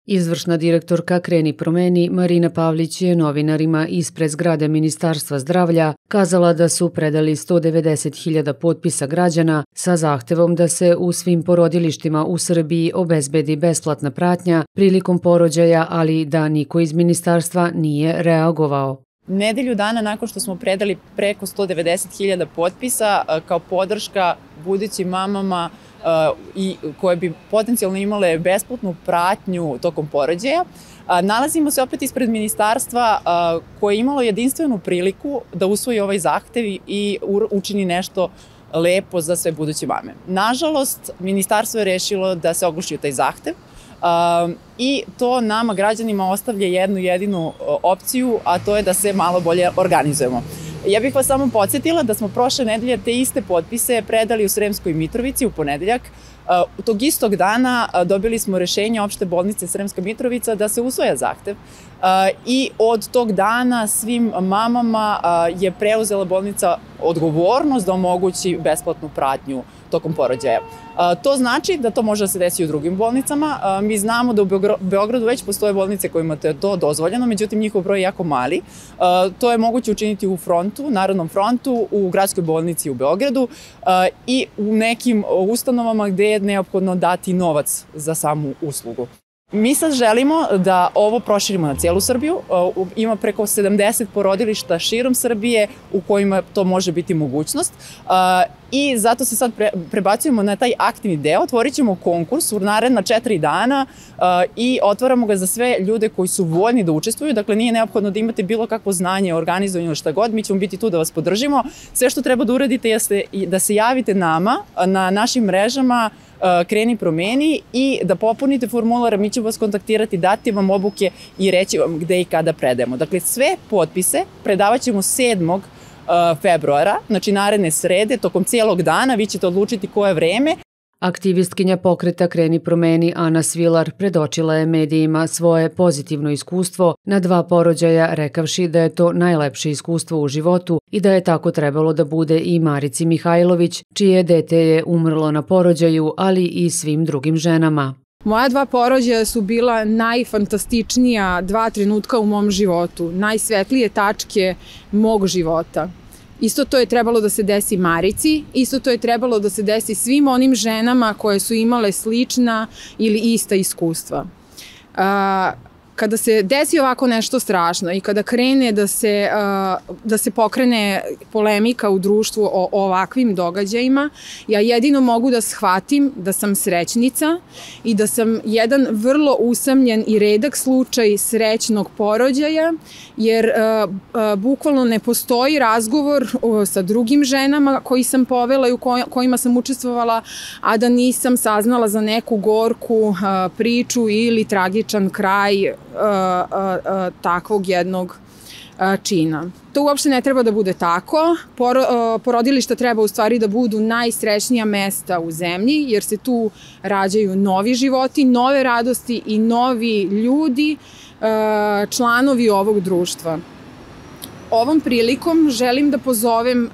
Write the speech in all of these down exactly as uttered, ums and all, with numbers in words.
Izvršna direktorka Kreni promeni Marina Pavlić je novinarima ispred zgrade Ministarstva zdravlja kazala da su predali sto devedeset hiljada potpisa građana sa zahtevom da se u svim porodilištima u Srbiji obezbedi besplatna pratnja prilikom porođaja, ali da niko iz ministarstva nije reagovao. Nedelju dana nakon što smo predali preko sto devedeset hiljada potpisa kao podrška budućim mamama i koje bi potencijalno imale besplatnu pratnju tokom porođaja, nalazimo se opet ispred ministarstva koje je imalo jedinstvenu priliku da usvoji ovaj zahtev i učini nešto lepo za sve buduće mame. Nažalost, ministarstvo je rešilo da se ogluši u taj zahtev i to nama građanima ostavlja jednu jedinu opciju, a to je da se malo bolje organizujemo. Ja bih vas samo podsjetila da smo prošle nedelje te iste potpise predali u Sremskoj Mitrovici u ponedeljak. Tog istog dana dobili smo rešenje Opšte bolnice Sremska Mitrovica da se usvaja zahtev i od tog dana svim mamama je preuzela bolnica odgovornost da omogući besplatnu pratnju tokom porođaja. To znači da to može da se desi i u drugim bolnicama. Mi znamo da u Beogradu već postoje bolnice kojima je to dozvoljeno, međutim njihov broj je jako mali. To je moguće učiniti u frontu, Narodnom frontu, u gradskoj bolnici u Beogradu i u nekim ustanovama gde je neophodno dati novac za samu uslugu. Mi sad želimo da ovo proširimo na cijelu Srbiju. Ima preko sedamdeset porodilišta širom Srbije u kojima to može biti mogućnost i zato se sad prebacujemo na taj aktivni deo. Otvorit ćemo konkurs u naredna četiri dana i otvaramo ga za sve ljude koji su voljni da učestvuju. Dakle, nije neophodno da imate bilo kakvo znanje o organizovanju ili šta god. Mi ćemo biti tu da vas podržimo. Sve što treba da uradite jeste da se javite nama na našim mrežama Kreni promeni i da popunite formular, mi ćemo vas kontaktirati, dati vam obuke i reći vam gde i kada predajemo. Dakle, sve potpise predavat ćemo sedmog februara, znači naredne srede, tokom cijelog dana, vi ćete odlučiti koje vreme. Aktivistkinja pokreta Kreni promeni Ana Svilar predočila je medijima svoje pozitivno iskustvo na dva porođaja, rekavši da je to najlepše iskustvo u životu i da je tako trebalo da bude i Marici Mihajlović, čije dete je umrlo na porođaju, ali i svim drugim ženama. Moja dva porođaja su bila najfantastičnija dva trenutka u mom životu, najsvetlije tačke mog života. Isto to je trebalo da se desi Marici, isto to je trebalo da se desi svim onim ženama koje su imale slična ili ista iskustva. Kada se desi ovako nešto strašno i kada krene da se, da se pokrene polemika u društvu o ovakvim događajima, ja jedino mogu da shvatim da sam srećnica i da sam jedan vrlo usamljen i redak slučaj srećnog porođaja, jer bukvalno ne postoji razgovor sa drugim ženama koji sam povela i u kojima sam učestvovala, a da nisam saznala za neku gorku priču ili tragičan kraj takvog jednog čina. To uopšte ne treba da bude tako. Porodilišta treba u stvari da budu najsrećnija mesta u zemlji, jer se tu rađaju novi životi, nove radosti i novi ljudi, članovi ovog društva. Ovom prilikom želim da pozovem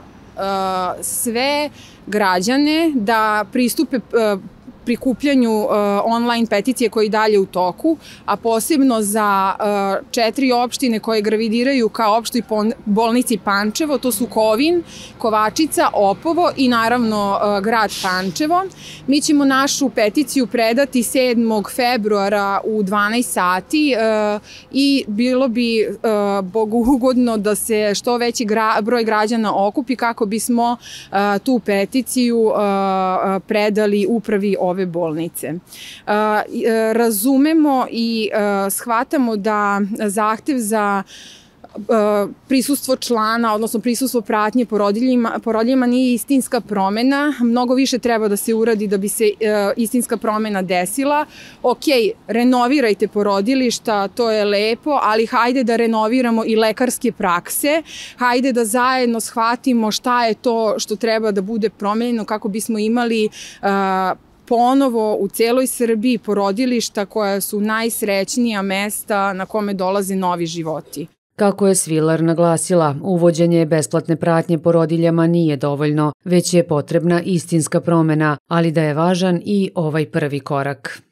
sve građane da pristupe prikupljanju online peticije koje je dalje u toku, a posebno za četiri opštine koje gravidiraju kao opštoj bolnici Pančevo, to su Kovin, Kovačica, Opovo i naravno grad Pančevo. Mi ćemo našu peticiju predati sedmog februara u dvanaest sati i bilo bi bogugodno da se što veći broj građana okupi kako bismo tu peticiju predali upravi ove bolnice. Razumemo i shvatamo da zahtev za prisustvo člana, odnosno prisustvo pratnje porodiljama nije istinska promena. Mnogo više treba da se uradi da bi se istinska promena desila. Ok, renovirajte porodilišta, to je lepo, ali hajde da renoviramo i lekarske prakse. Hajde da zajedno shvatimo šta je to što treba da bude promenjeno kako bismo imali ponovo u celoj Srbiji porodilišta koja su najsrećnija mesta na kome dolaze novi životi. Kako je Svilar naglasila, uvođenje besplatne pratnje porodiljama nije dovoljno, već je potrebna istinska promena, ali da je važan i ovaj prvi korak.